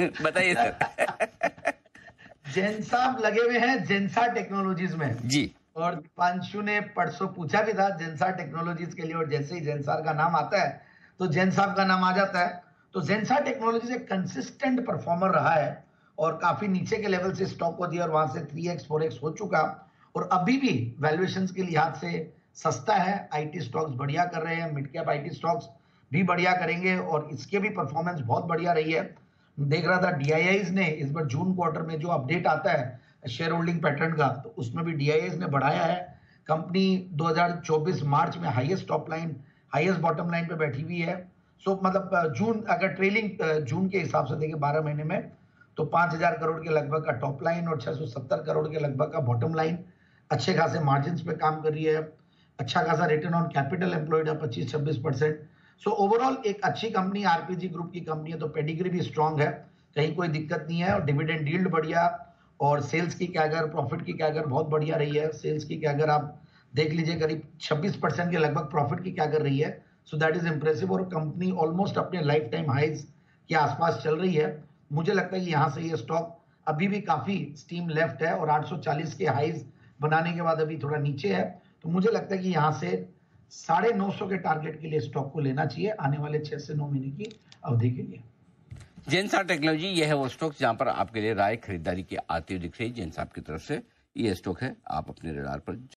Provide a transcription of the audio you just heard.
बताइए सर। जेनसाब लगे हुए हैं जेनसा टेक्नोलॉजीज में जी। और दीपांशु ने परसों पूछा भी था जेनसा टेक्नोलॉजीज के लिए, और जैसे ही जेनसार का नाम आता है तो जेनसाब का नाम आ जाता है। तो जेनसा टेक्नोलॉजीज एक कंसिस्टेंट परफॉर्मर रहा है और काफी नीचे के लेवल से स्टॉक को दिया और वहां से 3x 4x हो चुका, और अभी भी वैल्यूएशंस के लिहाज से सस्ता है। आईटी स्टॉक्स बढ़िया कर रहे हैं, मिड कैप आईटी स्टॉक्स भी बढ़िया करेंगे और इसके भी परफॉर्मेंस बहुत बढ़िया रही है। देख रहा था डीआईआईज ने इस बार जून क्वार्टर में जो अपडेट आता है शेयर होल्डिंग पैटर्न का, तो उसमें भी डीआईआईज ने बढ़ाया है। कंपनी 2024 मार्च में highest top line highest bottom line पे बैठी हुई है। सो मतलब जून अगर ट्रेलिंग जून के हिसाब से देखें 12 महीने में, तो 5000 करोड़ के लगभग का टॉप लाइन और 670 करोड़ के लगभग का बॉटम लाइन, अच्छे खासे मार्जिन पे काम कर रही है। अच्छा खासा रिटर्न ऑन कैपिटल एम्प्लॉयड है 25-26%। सो ओवरऑल एक अच्छी कंपनी, आरपीजी ग्रुप की कंपनी है, तो पेडिग्री भी स्ट्रांग है, कहीं कोई दिक्कत नहीं है। और डिविडेंड यील्ड बढ़िया और सेल्स की कैगर, प्रॉफिट की कैगर बहुत बढ़िया रही है। सेल्स की कैगर आप देख लीजिए करीब 26% के लगभग प्रॉफिट की कैगर रही है। सो दैट इज इंप्रेसिव और कंपनी ऑलमोस्ट अपने लाइफ टाइम हाइज के आसपास चल रही है। मुझे लगता है कि यहाँ से ये स्टॉक अभी भी काफी स्टीम लेफ्ट है और 840 के हाइज बनाने के बाद अभी थोड़ा नीचे है। तो मुझे लगता है कि यहाँ से 950 के टारगेट के लिए स्टॉक को लेना चाहिए आने वाले 6 से 9 महीने की अवधि के लिए। जेनसार टेक्नोलॉजी, यह है वो स्टॉक जहां पर आपके लिए राय खरीदारी की आती हुई दिख रही है जेनसार की तरफ से। ये स्टॉक है, आप अपने रडार पर